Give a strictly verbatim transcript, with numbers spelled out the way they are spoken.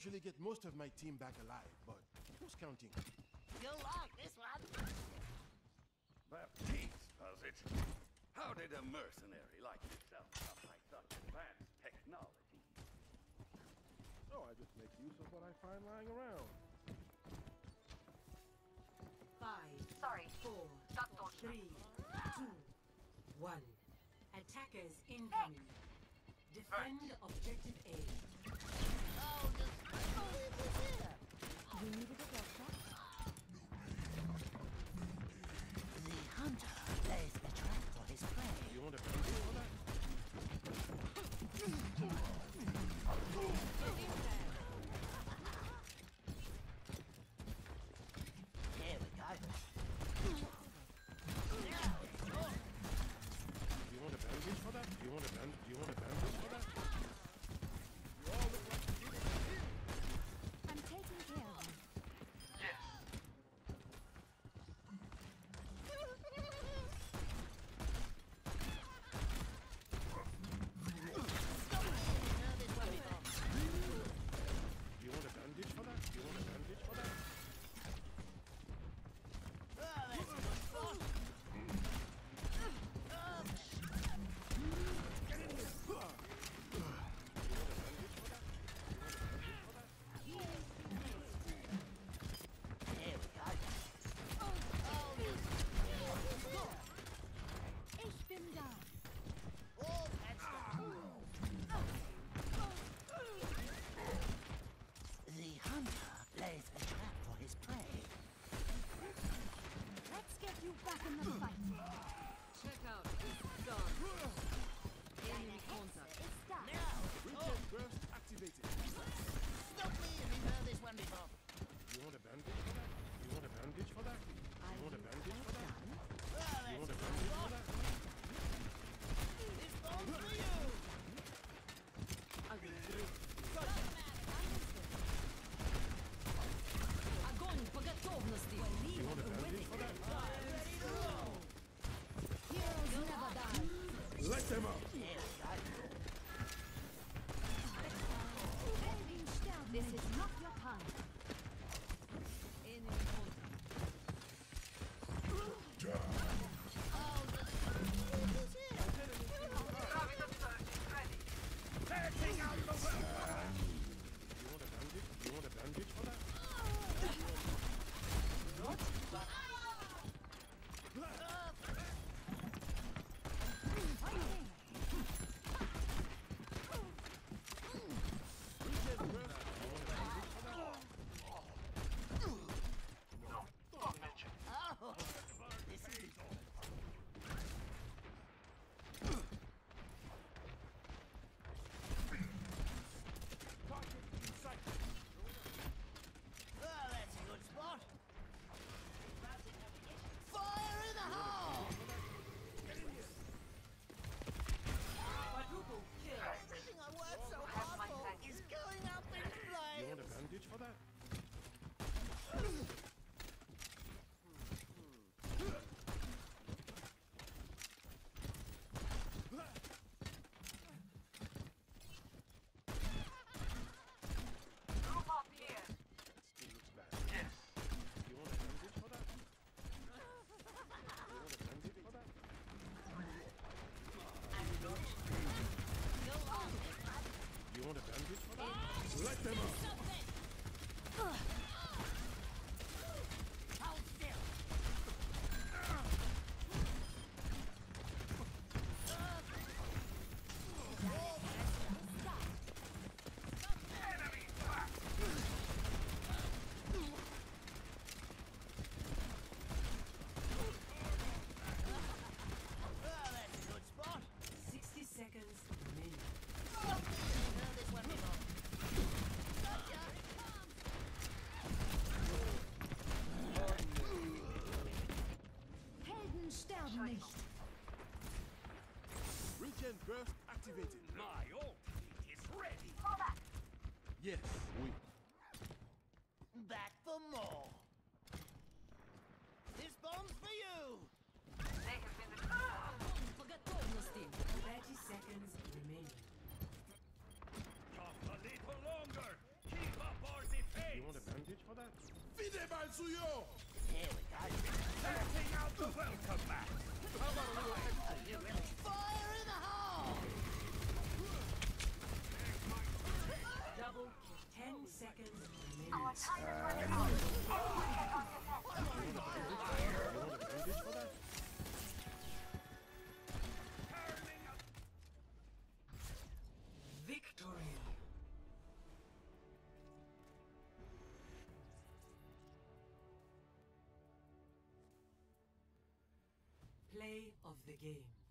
usually get most of my team back alive, but who's counting? You'll like this one. Baptiste, does it? How did a mercenary like yourself come by such advanced technology? Oh, I just make use of what I find lying around. Five, Sorry. four, That's not three, two, one. Attackers incoming. Defend objective A. Oh, just leave this here. We needed a doctor. The hunter lays a trap for his prey. You want a penalty for that? Here we go. Do you want a bandage for that? Do you want a band? Do you want a bandage for that? You all look like you need it. I'm taking care of you. Yes. Do you want a bandage for that? Do you want a bandage for that? Oh, that's a good spot. Here we go. Ich bin da. Oh, that's the hunter lays a trap for his prey. Let's get you back in the fight. Check out this gun. Enemy contact. It's done. Now, Regen burst activated. stop me if you've heard this one before. Do you want a bandage for that? Do you want a bandage for that? Do you want a bandage for that? Oh, Do you want that's a a bandage good for spot. that? This bomb's for you. Огонь по готовности. Do you want a bandage for that? Ready to roll. Heroes never die. Let them up! Here we go. Helden sterben. This is not your time. Enemy contact. Oh, just leave this here. Taking out the weapon! Do you want a bandage? Do you want a bandage for that? Regen burst. Do you want a bandage for that? Oh, this is Target in sight. Oh, that's a good spot. Fire in the hole! Quadruple kill. Everything I worked so hard for is going up in Do you want a flames. bandage for that? That still looks bad. Yes. Do you want a bandage for that? Do you want a bandage for that? Do you want a bandage for that? Let them up! Hold still. Enemy back! Oh, that's a good spot. Sixty seconds remaining. Stop me if you've heard this one before. Gotcha. Helden sterben nicht. Regen burst activated. My ultimate is ready! Yes, we. Back for more. This bomb's for you. Огонь по готовности. Thirty seconds remaining. Just a little longer! Keep up Suyo! Here we go. Setting out the welcome mat. How about a little extra? You really fire in the hole! Double kill. Ten seconds remaining. You want a bandage for that? Victory. Play of the game.